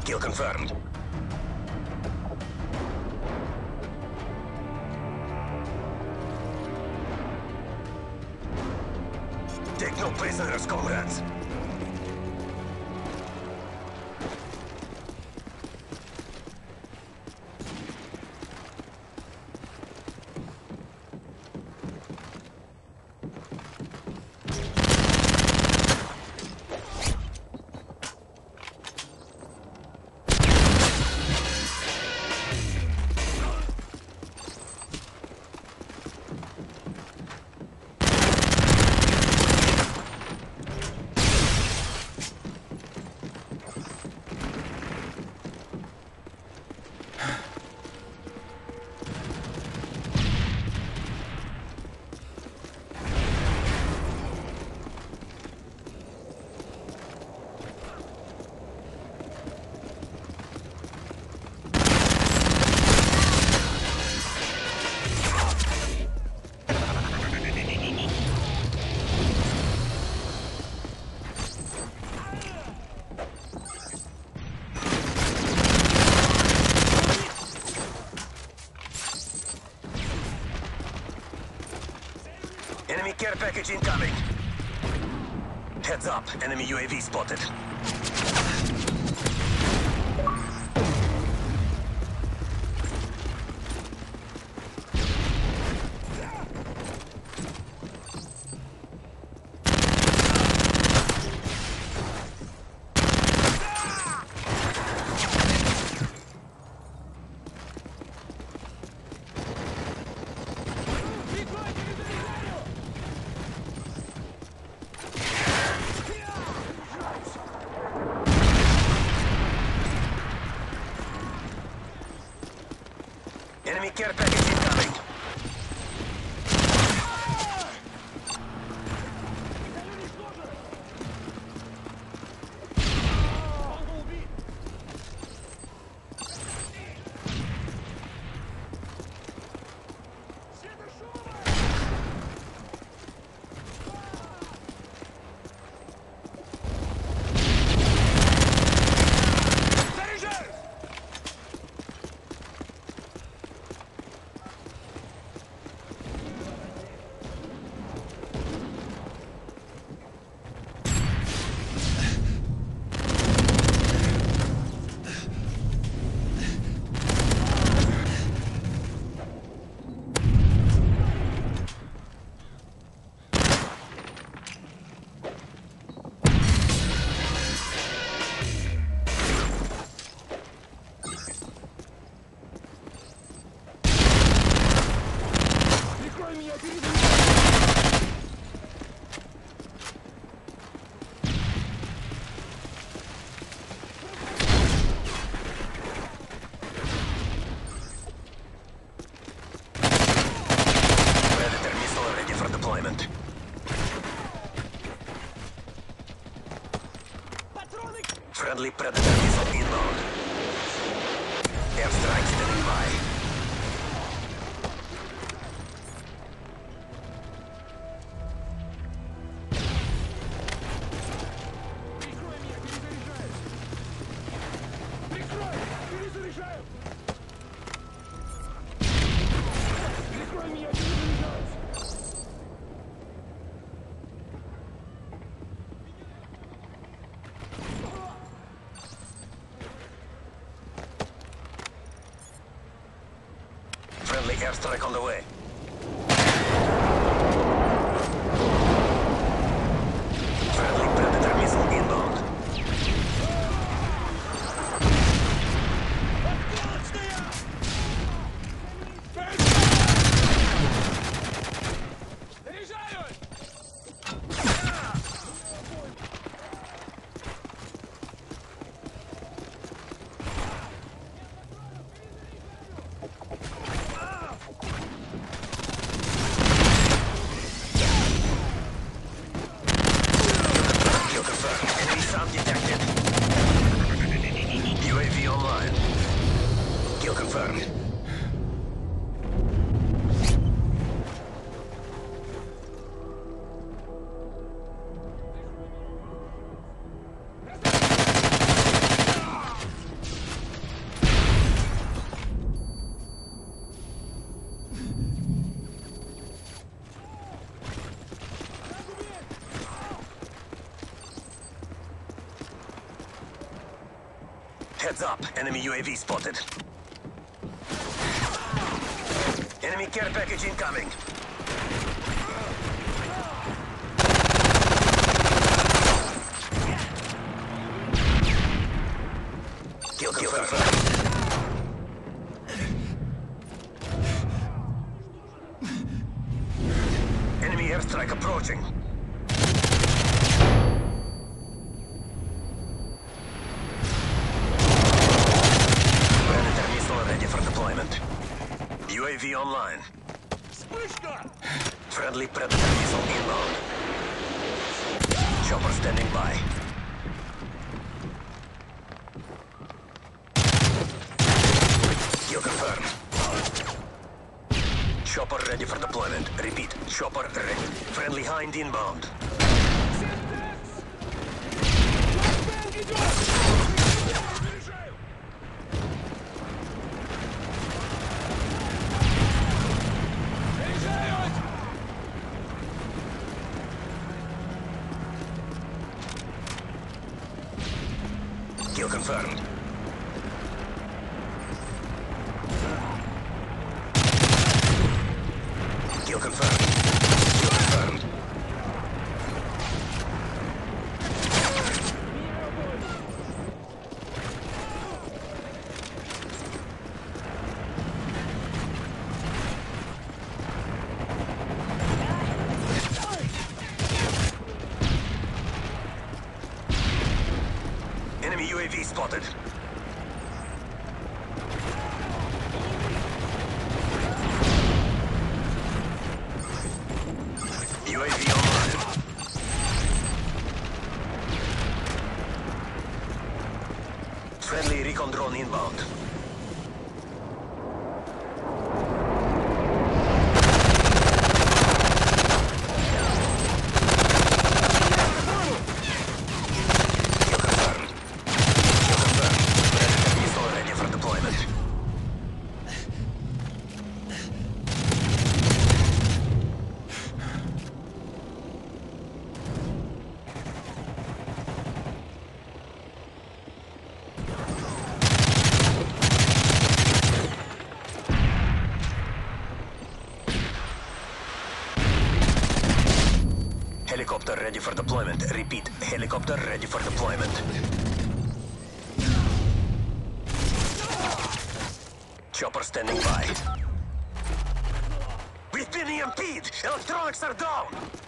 Kill confirmed. Take no prisoners, comrades. Enemy care package incoming. Heads up, enemy UAV spotted. Enemy care package incoming. Friendly Predator missile inbound. Airstrike standing by. Friendly airstrike on the way. Friendly Predator missile inbound. Heads up. Enemy UAV spotted. Enemy care package incoming. Kill confirmed. Enemy airstrike approaching. Predator missile ready for deployment. UAV online. Friendly Predator missile inbound. Chopper standing by. Kill confirmed. Chopper ready for deployment. Repeat, chopper ready. Friendly Hind inbound. Kill confirmed. Kill confirmed. Kill confirmed. Enemy UAV spotted. UAV online. Friendly recon drone inbound. Kill confirmed. Kill confirmed. Predator missile ready for deployment. Helicopter ready for deployment. Repeat, helicopter ready for deployment. Chopper standing by. We've been EMP'd! Electronics are down!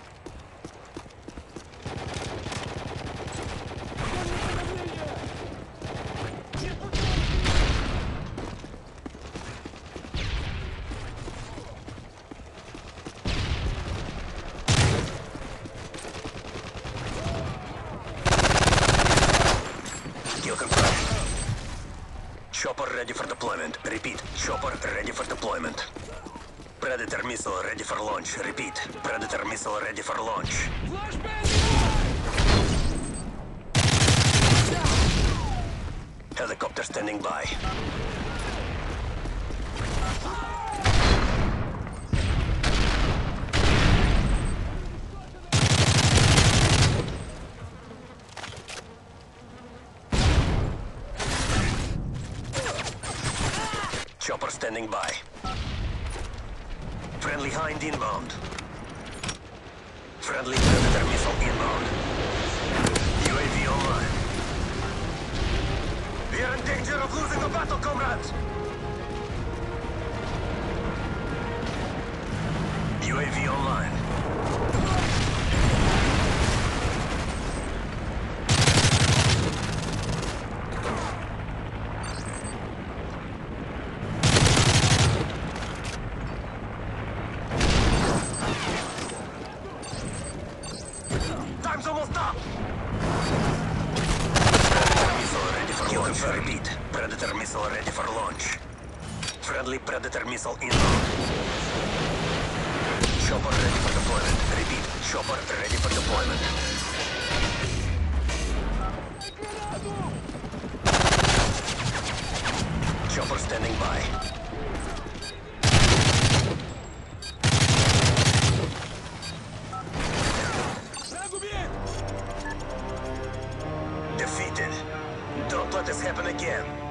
Kill confirmed. Chopper ready for deployment. Repeat, chopper ready for deployment. Predator missile ready for launch. Repeat, Predator missile ready for launch. Helicopter standing by. Chopper standing by. Friendly Hind inbound. Friendly Predator missile inbound. UAV online. We are in danger of losing the battle, comrades! UAV online. Time's almost up! Predator missile ready for launch. Repeat, Predator missile ready for launch. Friendly Predator missile inbound. Chopper ready for deployment. Repeat, chopper ready for deployment. Chopper standing by. Defeated. Don't let this happen again.